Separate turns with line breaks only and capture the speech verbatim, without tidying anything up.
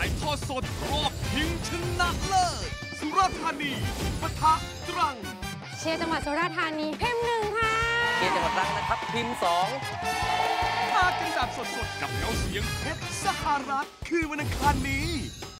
ายทอดสดรอบชิงชนะเลิศสุราษฎร์ธานีปะทะตรัง
เชียร์จังหวัดสุราษฎร์ธานีพิมพ์หนึ่งค่ะ
เชียร์จังหวัดตรังนะครับพิมพ์สอง
มากันแบบสดๆกับเงาเสียงเพชรสหรัฐคือวันอังคารนี้